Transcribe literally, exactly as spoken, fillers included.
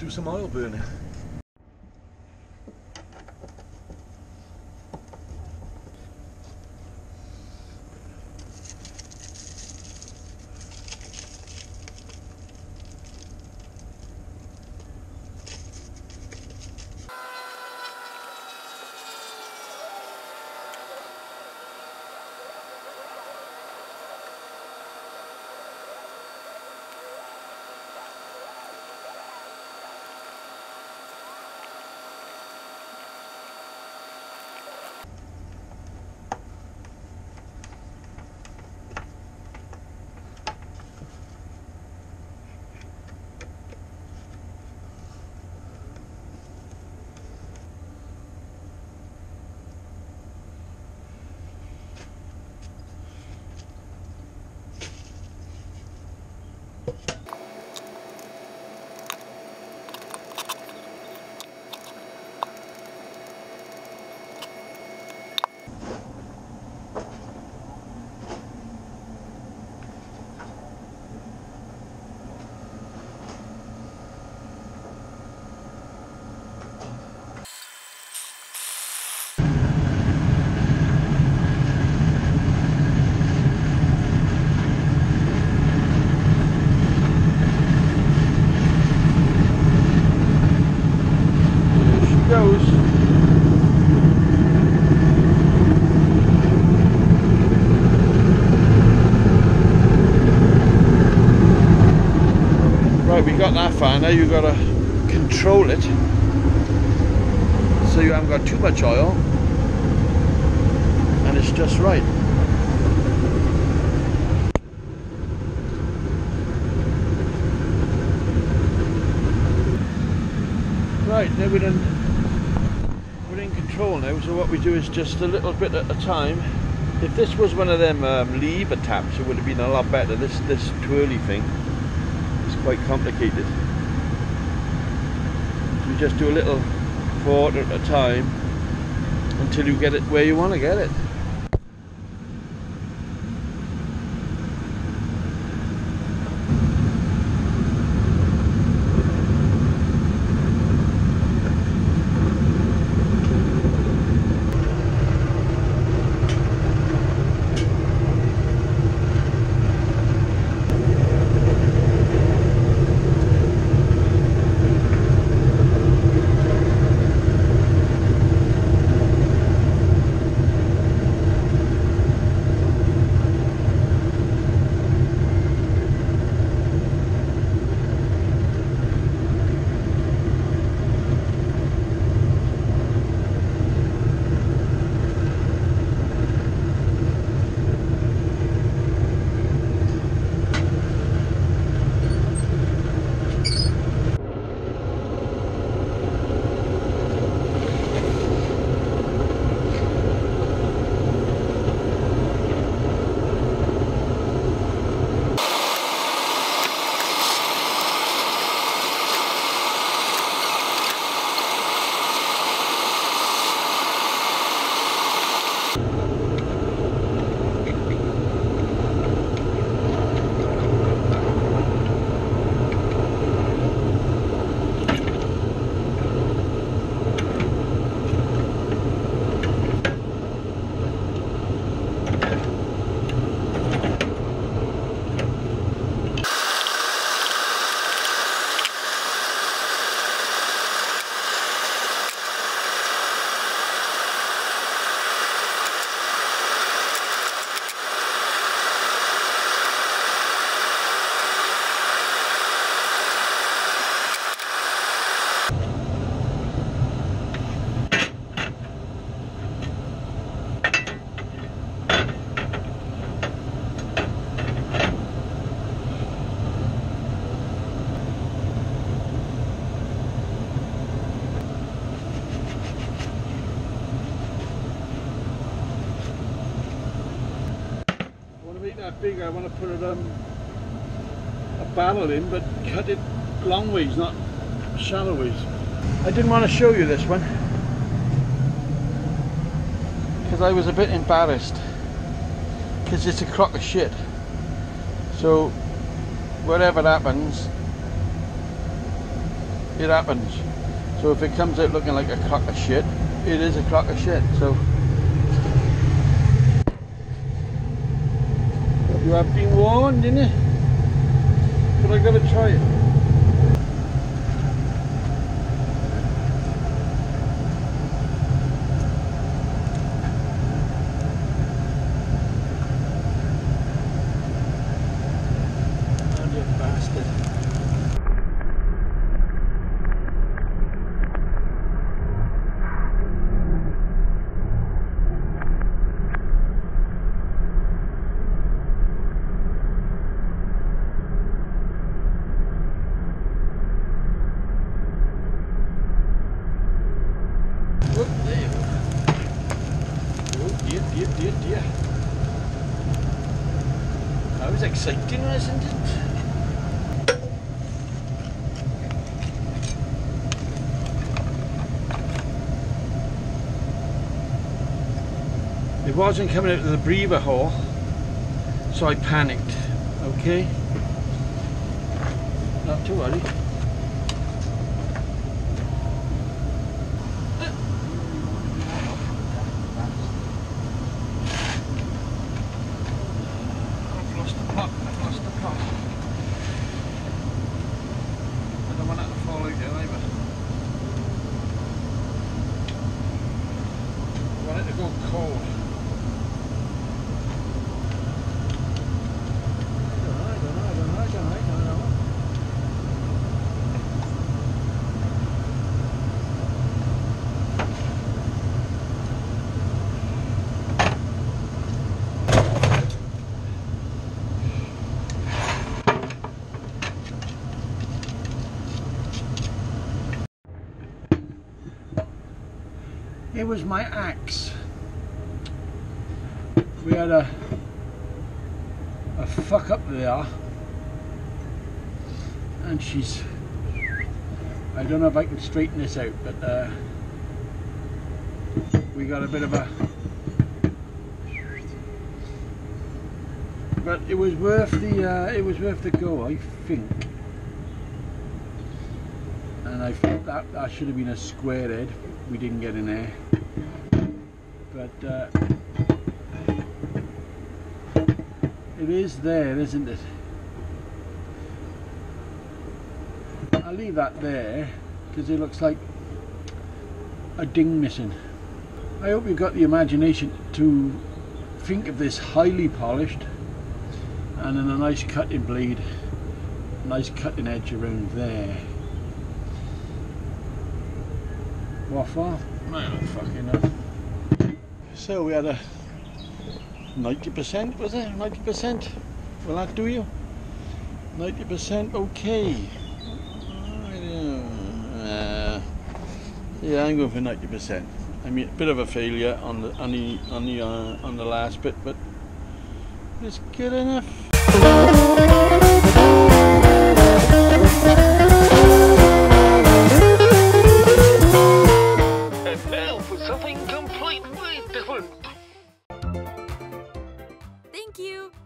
do some oil burning. We got that far. Now you've got to control it so you haven't got too much oil and it's just right. Right, now we're in, we're in control now, so what we do is just a little bit at a time. If this was one of them um, lever taps, it would have been a lot better. This, this twirly thing, quite complicated. So you just do a little quarter at a time until you get it where you want to get it. Big, I want to put it um, a barrel in, but cut it long ways, not shallow ways. I didn't want to show you this one because I was a bit embarrassed because it's a crock of shit. So whatever happens, it happens. So if it comes out looking like a crock of shit, it is a crock of shit. So you have been warned, innit? But I gotta try it. Oh, you bastard. Oh, there you go. Oh dear, dear, dear, dear. That was exciting, wasn't it? It wasn't coming out of the breather hole, so I panicked. Okay? Not to worry. Cold. It was my axe. We had a a fuck up there, and she's, I don't know if I can straighten this out, but uh, we got a bit of a, but it was worth the uh, it was worth the go, I think. And I thought that that should have been a square head. We didn't get in there, but uh, it is there, isn't it? I'll leave that there because it looks like a ding missing. I hope you've got the imagination to think of this highly polished and then a nice cutting blade, nice cutting edge around there. Waffle? I don't fucking know. So we had a ninety percent, was it? ninety percent? Will that do you? ninety percent okay. Uh, yeah, I'm going for ninety percent. I mean, a bit of a failure on the on the on the uh, on the last bit, but it's good enough. And now for something completely different. Thank you.